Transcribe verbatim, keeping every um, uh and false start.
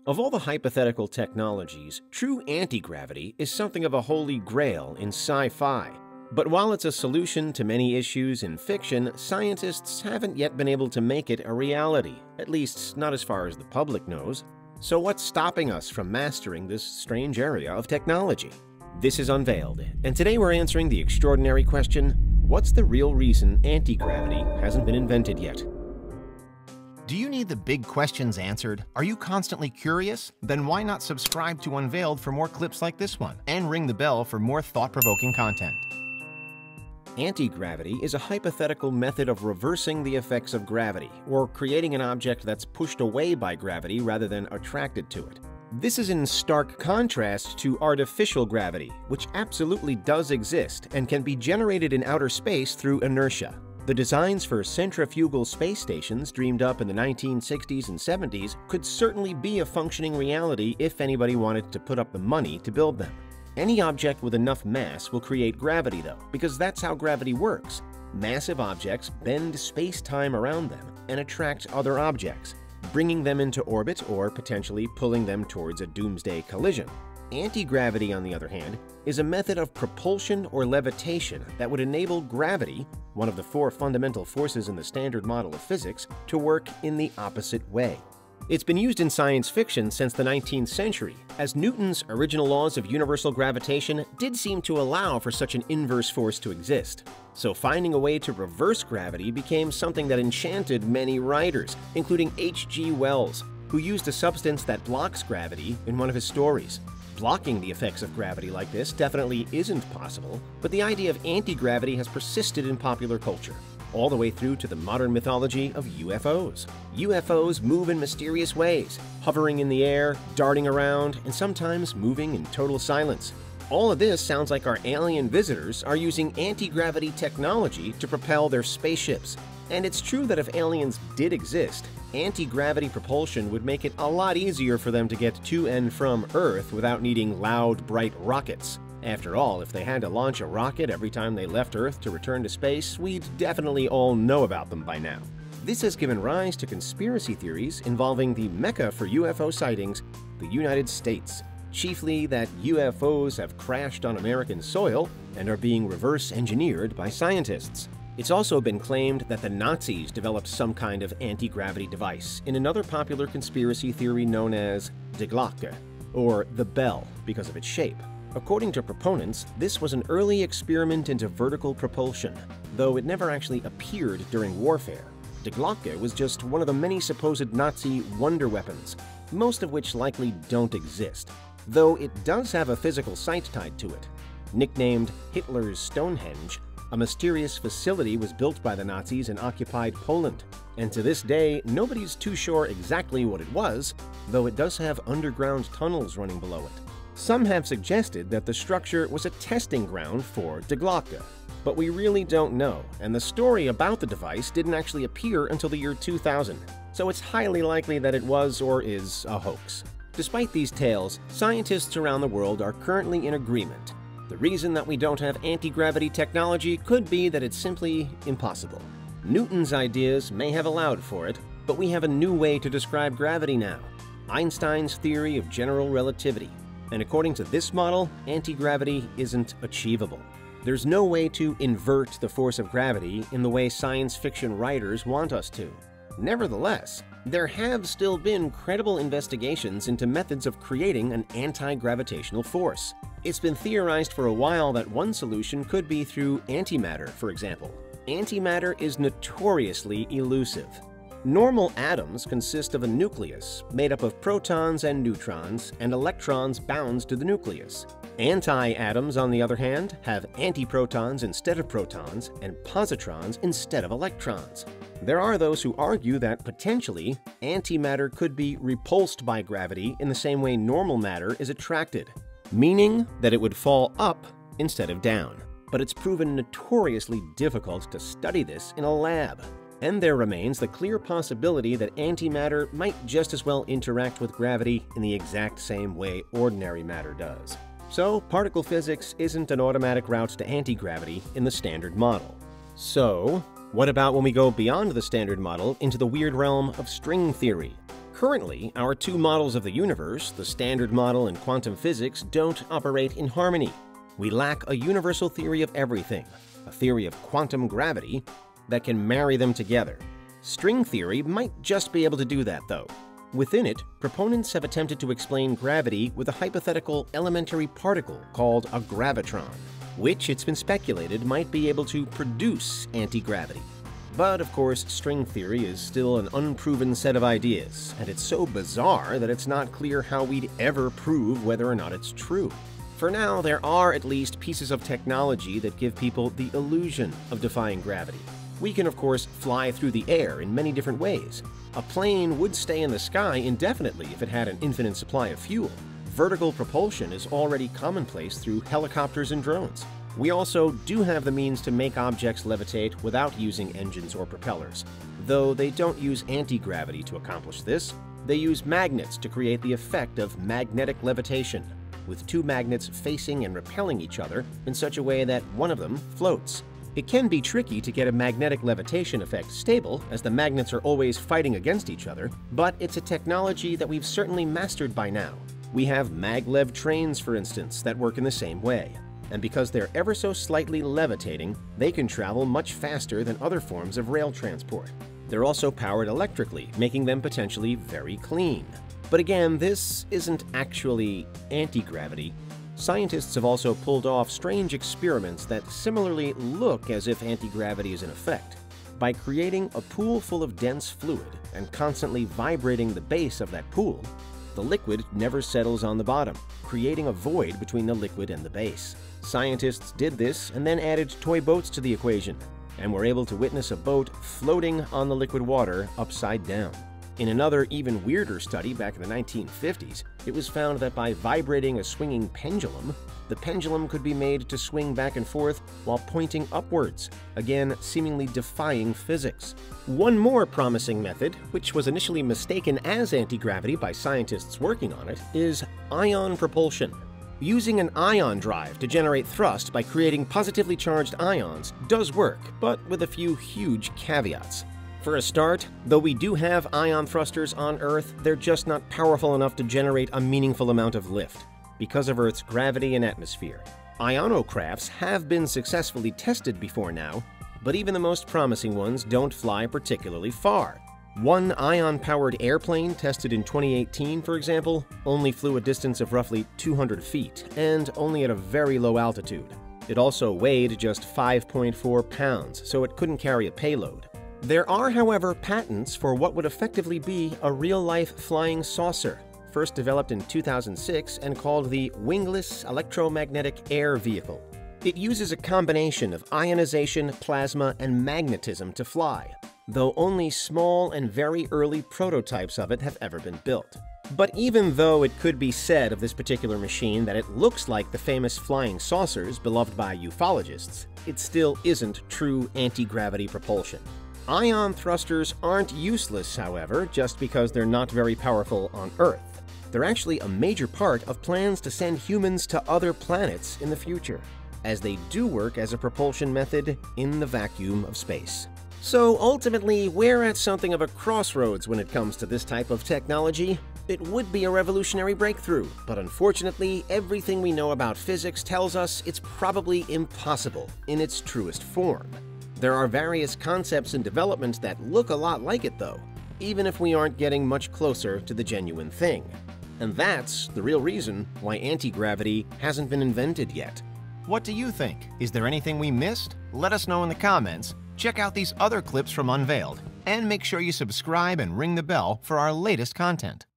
Of all the hypothetical technologies, true anti-gravity is something of a holy grail in sci-fi. But while it's a solution to many issues in fiction, scientists haven't yet been able to make it a reality, at least not as far as the public knows. So what's stopping us from mastering this strange area of technology? This is Unveiled, and today we're answering the extraordinary question, what's the real reason anti-gravity hasn't been invented yet? Do you need the big questions answered? Are you constantly curious? Then why not subscribe to Unveiled for more clips like this one, and ring the bell for more thought-provoking content. Anti-gravity is a hypothetical method of reversing the effects of gravity, or creating an object that's pushed away by gravity rather than attracted to it. This is in stark contrast to artificial gravity, which absolutely does exist and can be generated in outer space through inertia. The designs for centrifugal space stations dreamed up in the nineteen sixties and seventies could certainly be a functioning reality if anybody wanted to put up the money to build them. Any object with enough mass will create gravity though, because that's how gravity works. Massive objects bend space-time around them and attract other objects, bringing them into orbit or potentially pulling them towards a doomsday collision. Anti-gravity, on the other hand, is a method of propulsion or levitation that would enable gravity, one of the four fundamental forces in the standard model of physics, to work in the opposite way. It's been used in science fiction since the nineteenth century, as Newton's original laws of universal gravitation did seem to allow for such an inverse force to exist. So finding a way to reverse gravity became something that enchanted many writers, including H G Wells, who used a substance that blocks gravity in one of his stories. Blocking the effects of gravity like this definitely isn't possible, but the idea of anti-gravity has persisted in popular culture, all the way through to the modern mythology of U F Os. U F Os move in mysterious ways, hovering in the air, darting around, and sometimes moving in total silence. All of this sounds like our alien visitors are using anti-gravity technology to propel their spaceships. And it's true that if aliens did exist, anti-gravity propulsion would make it a lot easier for them to get to and from Earth without needing loud, bright rockets. After all, if they had to launch a rocket every time they left Earth to return to space, we'd definitely all know about them by now. This has given rise to conspiracy theories involving the mecca for U F O sightings, the United States. Chiefly that U F Os have crashed on American soil and are being reverse-engineered by scientists. It's also been claimed that the Nazis developed some kind of anti-gravity device in another popular conspiracy theory known as the Glocke, or the bell, because of its shape. According to proponents, this was an early experiment into vertical propulsion, though it never actually appeared during warfare. The Glocke was just one of the many supposed Nazi wonder weapons, most of which likely don't exist, though it does have a physical site tied to it. Nicknamed Hitler's Stonehenge, a mysterious facility was built by the Nazis in occupied Poland, and to this day, nobody's too sure exactly what it was, though it does have underground tunnels running below it. Some have suggested that the structure was a testing ground for the Glocke, but we really don't know, and the story about the device didn't actually appear until the year two thousand, so it's highly likely that it was or is a hoax. Despite these tales, scientists around the world are currently in agreement. The reason that we don't have anti-gravity technology could be that it's simply impossible. Newton's ideas may have allowed for it, but we have a new way to describe gravity now, Einstein's theory of general relativity. And according to this model, anti-gravity isn't achievable. There's no way to invert the force of gravity in the way science fiction writers want us to. Nevertheless, there have still been credible investigations into methods of creating an anti-gravitational force. It's been theorized for a while that one solution could be through antimatter, for example. Antimatter is notoriously elusive. Normal atoms consist of a nucleus made up of protons and neutrons and electrons bound to the nucleus. Anti-atoms, on the other hand, have antiprotons instead of protons and positrons instead of electrons. There are those who argue that, potentially, antimatter could be repulsed by gravity in the same way normal matter is attracted, meaning that it would fall up instead of down. But it's proven notoriously difficult to study this in a lab. And there remains the clear possibility that antimatter might just as well interact with gravity in the exact same way ordinary matter does. So, particle physics isn't an automatic route to anti-gravity in the standard model. So, what about when we go beyond the standard model into the weird realm of string theory? Currently, our two models of the universe, the standard model and quantum physics, don't operate in harmony. We lack a universal theory of everything, a theory of quantum gravity, that can marry them together. String theory might just be able to do that, though. Within it, proponents have attempted to explain gravity with a hypothetical elementary particle called a gravitron, which it's been speculated might be able to produce anti-gravity. But of course, string theory is still an unproven set of ideas, and it's so bizarre that it's not clear how we'd ever prove whether or not it's true. For now, there are at least pieces of technology that give people the illusion of defying gravity. We can, of course, fly through the air in many different ways. A plane would stay in the sky indefinitely if it had an infinite supply of fuel. Vertical propulsion is already commonplace through helicopters and drones. We also do have the means to make objects levitate without using engines or propellers. Though they don't use anti-gravity to accomplish this, they use magnets to create the effect of magnetic levitation, with two magnets facing and repelling each other in such a way that one of them floats. It can be tricky to get a magnetic levitation effect stable, as the magnets are always fighting against each other, but it's a technology that we've certainly mastered by now. We have maglev trains, for instance, that work in the same way. And because they're ever so slightly levitating, they can travel much faster than other forms of rail transport. They're also powered electrically, making them potentially very clean. But again, this isn't actually anti-gravity. Scientists have also pulled off strange experiments that similarly look as if anti-gravity is in effect. By creating a pool full of dense fluid and constantly vibrating the base of that pool, the liquid never settles on the bottom, creating a void between the liquid and the base. Scientists did this and then added toy boats to the equation, and were able to witness a boat floating on the liquid water upside down. In another, even weirder study back in the nineteen fifties, it was found that by vibrating a swinging pendulum, the pendulum could be made to swing back and forth while pointing upwards, again seemingly defying physics. One more promising method, which was initially mistaken as anti-gravity by scientists working on it, is ion propulsion. Using an ion drive to generate thrust by creating positively charged ions does work, but with a few huge caveats. For a start, though we do have ion thrusters on Earth, they're just not powerful enough to generate a meaningful amount of lift because of Earth's gravity and atmosphere. Ionocrafts have been successfully tested before now, but even the most promising ones don't fly particularly far. One ion-powered airplane tested in twenty eighteen, for example, only flew a distance of roughly two hundred feet, and only at a very low altitude. It also weighed just five point four pounds, so it couldn't carry a payload. There are, however, patents for what would effectively be a real-life flying saucer, first developed in two thousand six and called the Wingless Electromagnetic Air Vehicle. It uses a combination of ionization, plasma, and magnetism to fly, though only small and very early prototypes of it have ever been built. But even though it could be said of this particular machine that it looks like the famous flying saucers beloved by ufologists, it still isn't true anti-gravity propulsion. Ion thrusters aren't useless, however, just because they're not very powerful on Earth. They're actually a major part of plans to send humans to other planets in the future, as they do work as a propulsion method in the vacuum of space. So ultimately, we're at something of a crossroads when it comes to this type of technology. It would be a revolutionary breakthrough, but unfortunately, everything we know about physics tells us it's probably impossible in its truest form. There are various concepts in development that look a lot like it, though, even if we aren't getting much closer to the genuine thing. And that's the real reason why anti-gravity hasn't been invented yet. What do you think? Is there anything we missed? Let us know in the comments. Check out these other clips from Unveiled, and make sure you subscribe and ring the bell for our latest content.